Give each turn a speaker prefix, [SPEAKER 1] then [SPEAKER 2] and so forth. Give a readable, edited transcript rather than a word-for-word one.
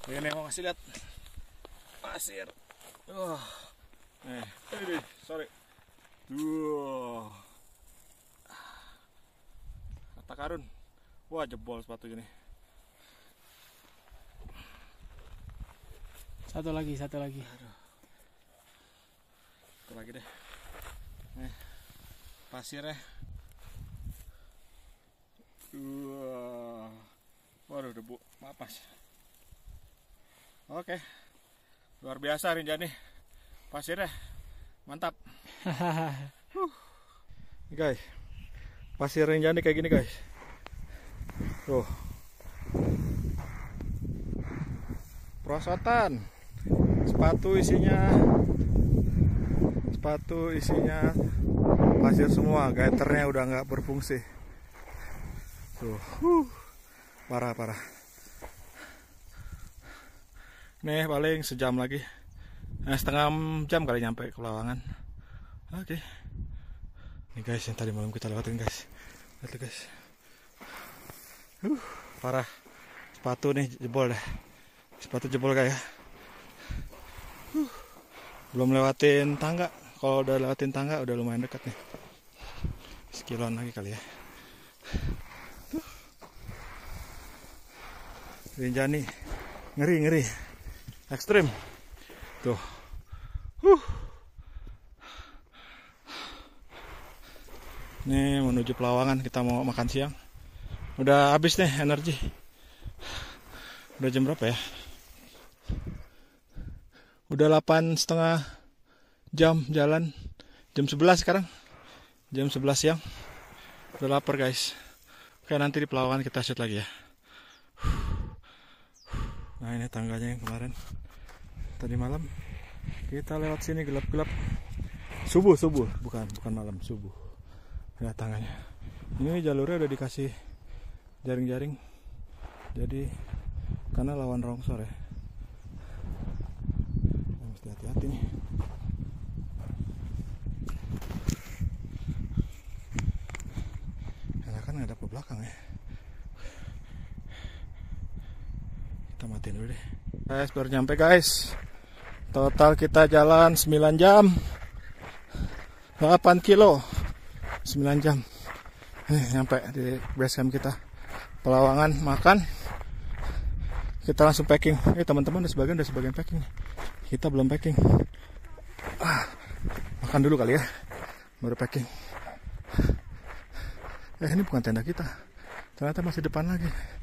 [SPEAKER 1] Ini mau ngasih lihat pasir. Ini sorry. Kata karun. Wah, jebol sepatu gini.
[SPEAKER 2] Satu lagi.
[SPEAKER 1] Satu lagi deh. Pasirnya. Waduh, debu mapas. Oke. Luar biasa Rinjani. Pasirnya mantap. Guys. Pasir Rinjani kayak gini, guys. Tuh. Perosotan. Sepatu isinya pasir semua. Gaiternya udah nggak berfungsi. Tuh. Parah. Nih paling sejam lagi. Setengah jam kali nyampe ke Pelawangan. Oke. Nih guys, yang tadi malam kita lewatin guys. Lihat guys. Parah. Sepatu nih jebol dah. Sepatu jebol kayak. Belum lewatin tangga. Kalau udah lewatin tangga udah lumayan dekat nih. Sekiloan lagi kali ya. Rinjani. Ngeri. Ekstrim. Tuh. Nih menuju Pelawangan, kita mau makan siang. Udah habis nih energi. Udah jam berapa ya? Udah 8,5 jam jalan. Jam 11 sekarang. Jam 11 siang. Udah lapar guys. Oke, nanti di Pelawangan kita shoot lagi ya. Nah, ini tangganya yang kemarin. Tadi malam kita lewat sini gelap-gelap. Subuh, bukan malam, subuh. Lihat tangganya. Ini jalurnya udah dikasih jaring-jaring. Jadi karena lawan longsor ya. Mesti hati-hati nih. Karena kan ada ke belakang ya. Kita matiin dulu deh. Guys, baru nyampe guys. Total kita jalan 9 jam. 8 kilo. 9 jam. Nyampe di base camp kita. Pelawangan, makan. Kita langsung packing. Teman-teman udah sebagian packing. Kita belum packing. Makan dulu kali ya. Baru packing. Ini bukan tenda kita. Ternyata masih depan lagi.